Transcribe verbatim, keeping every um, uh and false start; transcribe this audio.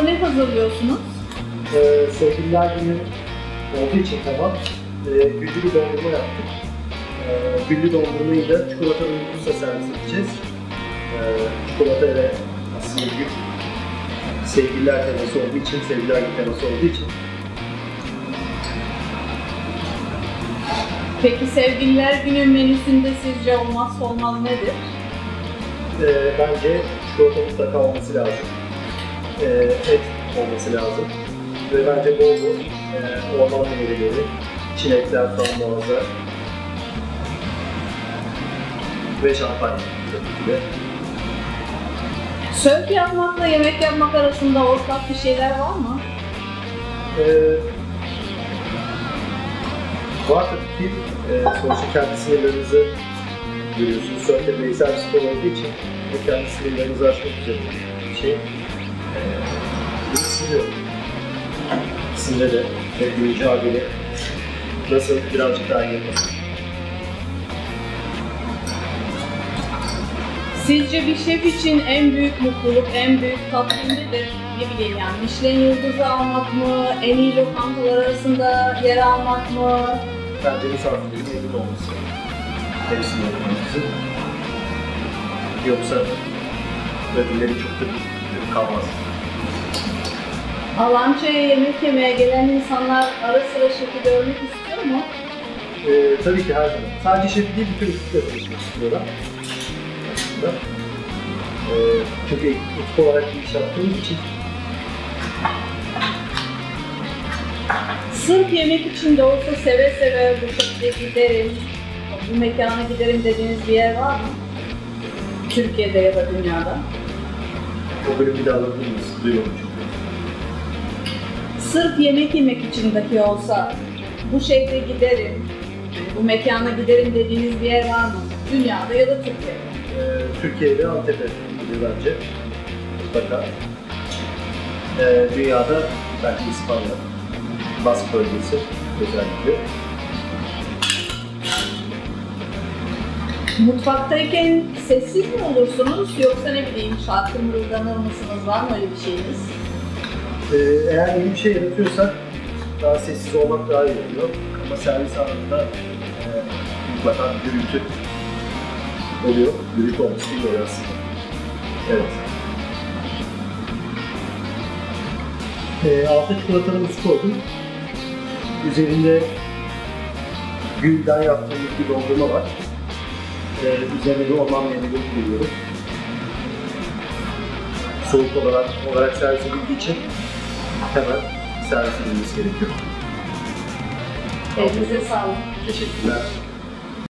ne hazırlıyorsunuz? Ee, sevgililer günü olduğu için tamam, e, güllü bir dondurma yaptık. E, güllü dondurmayı da çikolatalı yumurta servis edeceğiz. E, çikolata ile aslında gül, sevgililer teması olduğu için, sevgililer günü teması olduğu için. Peki sevgililer günü menüsünde sizce olmazsa olmaz nedir? E, bence çikolata mutlaka olması lazım. E, et olması lazım. Ve bence bol bol e, orman meyveleri, çilekler, frambuazlar ve şampanya tabii ki de. Sörf yapmakla yemek yapmak arasında ortak bir şeyler var mı? Ee, var tabii ki. Ee, sonuçta kendi sınırlarınızı görüyorsunuz. Sörf'te bireysel bir spor olduğu için ve kendi sınırlarınızı aşmak üzere bir şey. Ee, bunu sınırıyorum. İkisinde de ve mücadele nasıl birazcık daha iyi yapalım. Sizce bir şef için en büyük mutluluk, en büyük tatmin nedir? Ne bileyim yani Michelin yıldızı almak mı, en iyi lokantalar arasında yer almak mı? Bence misafirlerin evinde olması. Hepsinin olması. Yoksa ödülleri çok da büyük kalmaz. Alança'ya yemek yemeye gelen insanlar ara sıra şefi görmek istiyor mu? Ee, tabii ki her zaman. Sadece şef değil, bütün ekiple çalışmak istiyorlar. Aslında. Ee, çünkü ekip olarak bir iş yaptığımız için. Sırf yemek için de olsa seve seve bu şekilde giderim, bu mekana giderim dediğiniz bir yer var mı? Türkiye'de ya da dünyada. O bölüm bir daha alabilir miyiz? Duymadım çünkü. Sırf yemek yemek için dahi olsa bu şehre giderim, bu mekana giderim dediğiniz bir yer var mı? Dünyada ya da Türkiye'de. Ee, Türkiye'de Antep'e gidiyor bence. Mutlaka. Ee, dünyada bence İspanya. Bask bölgesi özellikle. Mutfaktayken sessiz mi olursunuz yoksa ne bileyim şarkı mırıldanır mısınız? Var mı öyle bir şeyiniz? Ee, eğer iyi bir şey yaratıyorsak daha sessiz olmak daha iyi oluyor. Ama servis anında e, mutlaka gürültü oluyor. Gürültü olması iyi oluyor aslında. Evet. E, altta çikolatalarımızı koydum. Üzerinde gülden yaptığımız bir dondurma var. E, üzerine de orman meyveleri koyuyorum. Soğuk olarak, olarak servis edildiği için hemen servis edilmesi gerekiyor. Elinize sağlık. Teşekkürler.